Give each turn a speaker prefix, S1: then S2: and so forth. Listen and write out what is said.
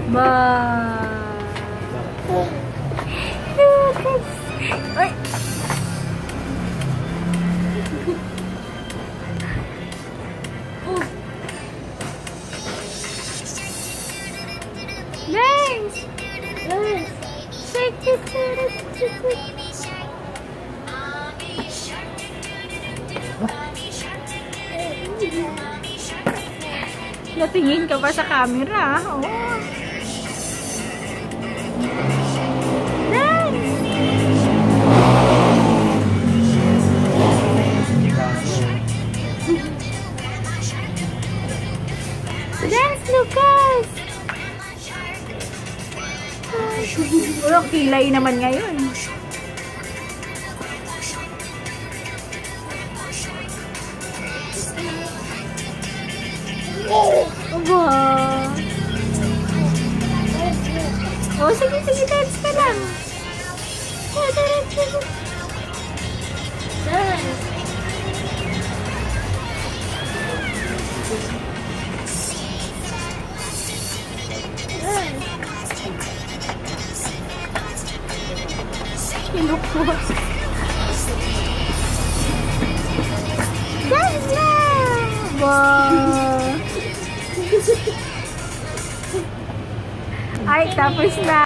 S1: Ba. Lucas. Ay. Nice. Nice. Shake it. Natingin ka pa sa camera. Oh. Nice. Dance, Lucas. Walang kilay naman ngayon. Aba. Oh, sige, dance ka lang. Dance. Kinukot. Dance na! Wow! Ay, tapos na.